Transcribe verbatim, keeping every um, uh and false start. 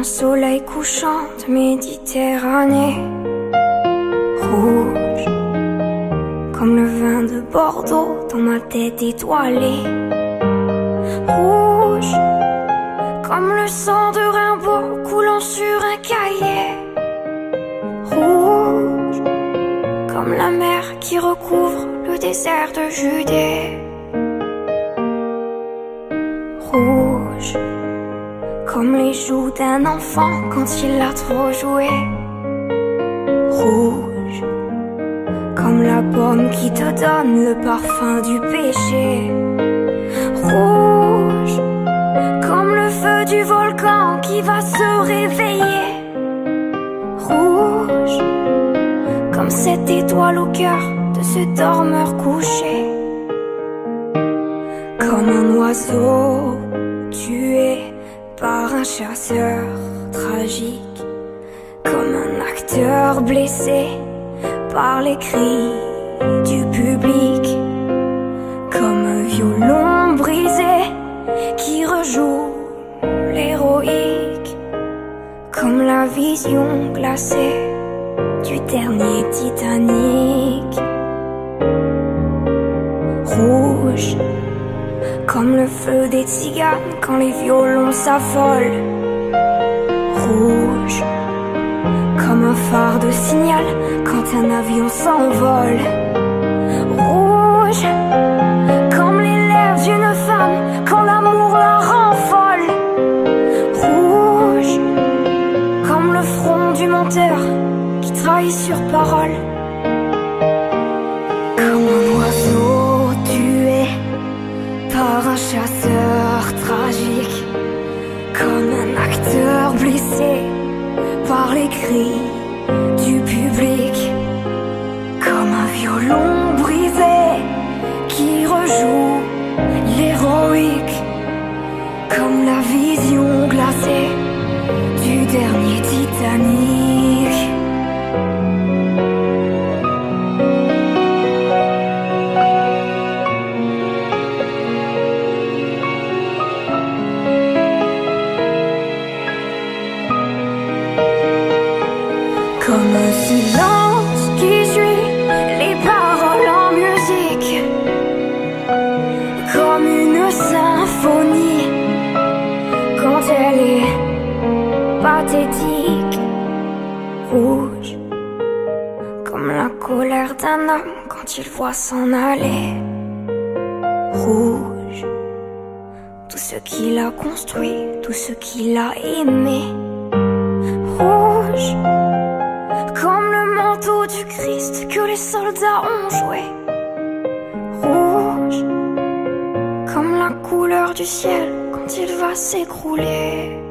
soleil couchant de Méditerranée. Rouge comme le vin de Bordeaux dans ma tête étoilée. Rouge comme le sang de Rimbaud coulant sur un cahier. Rouge comme la mer qui recouvre le désert de Judée. Rouge comme les joues d'un enfant quand il a trop joué. Rouge comme la pomme qui te donne le parfum du péché. Rouge comme le feu du volcan qui va se réveiller. Rouge comme cette étoile au cœur de ce dormeur couché. Comme un oiseau tué par un chasseur tragique. Comme un acteur blessé par les cris du public. Comme un violon brisé qui rejoue l'héroïque. Comme la vision glacée du dernier Titanic. Rouge comme le feu des tziganes quand les violons s'affolent. Rouge comme un phare de signal quand un avion s'envole. Rouge comme les lèvres d'une femme quand l'amour la rend folle. Rouge comme le front du menteur qui trahit sur parole. Comme un oiseau tué par un chasseur tragique. Comme un acteur blessé par les cris du public. Comme un violon brisé qui rejoue l'héroïque. Comme la vision glacée du dernier Titanic. Comme un silence qui suit les paroles en musique. Comme une symphonie quand elle est pathétique. Rouge comme la colère d'un homme quand il voit s'en aller. Rouge tout ce qu'il a construit, tout ce qu'il a aimé. Rouge comme le manteau du Christ que les soldats ont joué. Rouge comme la couleur du ciel quand il va s'écrouler.